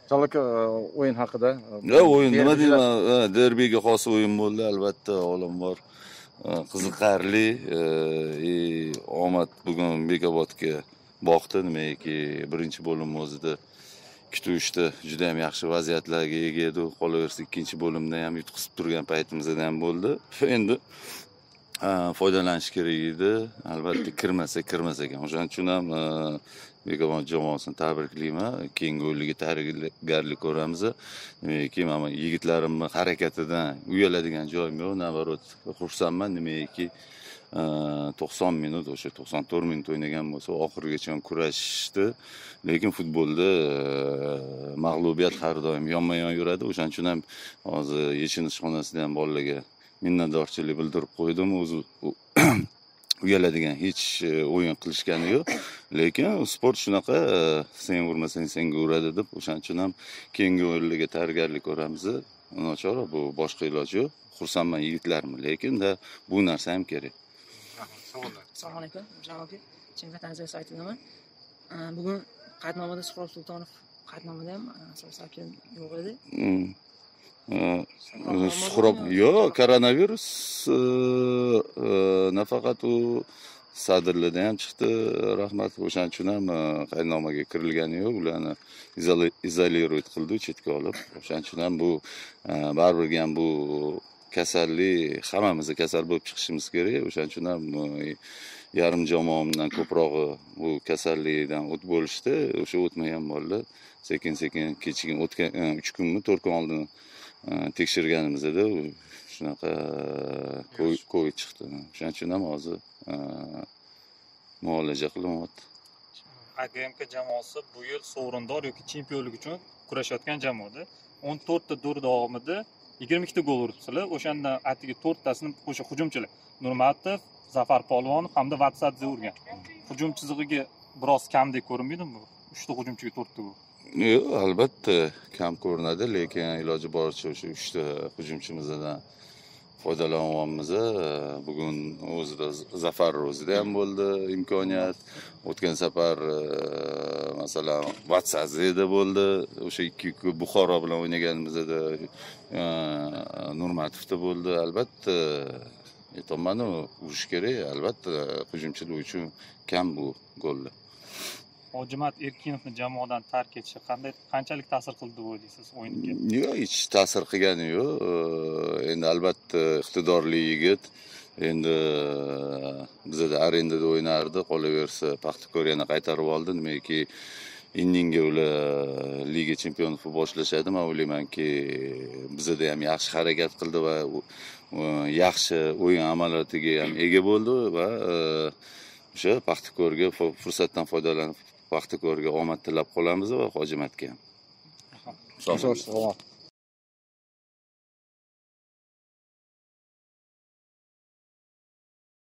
Jalaka o'yin haqida. O'yin nima deyman, derbiga xos o'yin bo'ldi, albatta, olamor. Qiziqarli, omad bugun Bekobodga boqdi, nimaki birinchi bo'lim o'zida 2-3 juda ham yaxshi vaziyatlarga ega edi. Qolaversa ikkinchi bo'limda ham yutqizib turgan paytimizda ham bo'ldi. Endi foydalanish kerak edi. Albatta kirmas ekan. O'shaning uchun ham Bekobod jamoasini tabriklayman. Keyingi o'yinga tayyorgarlik ko'ramiz. Nimaki mana yigitlarimning harakatidan uyaladigan joyim yo'q. Navarot xursandman. Nimaki 90 minut, o'sha 94 minut o'ynagan bo'lsa, oxirigacha kurashishdi. Lekin futbolda mag'lubiyat har doim yonma-yon yuradi. O'shaning uchun ham hozir yechinish xonasida ham bolalarga minnatdorchilik bildirib qo'ydim. O'zi uyaladigan hech o'yin qilishgani yo'q. Lekin sport shunaqa, sen urmasang senga uradi deb, o'shaning uchun ham keyingi o'yinlarga tayyorgarlik ko'ramiz. Nochora, bu boshqa iloj yo'q. Xursandman yigitlarim, lekin bu narsa ham kerak. Assalomu alaykum. Javob Chimkat Anziya saytidaman. Bugun qaydnomada Suhrob Sultonov qaydnomada ham asosan yo'q edi. Suhrob yo'q, koronavirus nafaqat u sadrlarda ham chiqdi, rahmat. O'shaning uchun ham qaydnomaga kirilgani yo'q. Ularni izolировать qildi, chetga olib. O'shaning uchun ham bu baribir ham bu kasallik, hammamiz kasal bo'lib chiqishimiz kerak. O'shaning uchun ham yarim jamoamdan ko'prog'i bu kasallikdan o't bo'lishdi. O'sha o'tmagan bolalar sekin-sekin kechigin o'tgan 3 kunmi, 4 kun oldin tekshirganimizda shunaqa COVID chiqdi. O'shaning uchun ham hozir muolaja qilyapti. AGMK jamoasi bu yil sovrindor yoki chempionlik uchun kurashayotgan jamoada 14 ta tur davomida 22 ta gol uribsizlar. O'shanda atigi 4 tasini o'sha hujumchilar Nurmatov, Zafar Polvonov hamda Vatsadze urgan. Hujum chizig'iga biroz kamdek ko'rinmaydimi bu? 3 ta hujumchiga 4 ta gol. Yo'q, albatta kam ko'rinadi, lekin iloji boricha o'sha 3 ta hujumchimizdan foydalanyapmiz. Bugun o'zida Zafar o'zida ham bo'ldi imkoniyat. O'tgan safar masalan Vatsadze'da bo'ldi. O'sha 2 Buxoro bilan o'ynaganimizda Nurmatovda bo'ldi. Albatta tomonni urish kerak. Albatta hujumchilar uchun kam bu gollar. Hojimat Erkinovni jamoadan tark etishi qanchalik ta'sir qildi deb o'ylaysiz o'yinga? Yo'q, hech ta'sir qilgani yo'q. Endi albatta iqtidorli yigit. Endi bizda arendada o'ynardi, qolaversa Paxtakor yana qaytarib oldi. Nimaki indinga ular liga chempionati boshlashadi. Men o'ylaymanki, bizda ham yaxshi harakat qildi va yaxshi o'yin amaliyotiga ham ega bo'ldi va o'sha Paxtakorga fursatdan foydalanib Paxtakorga omad tilab qolamiz va Hojimatga ham. Sog' bo'ling.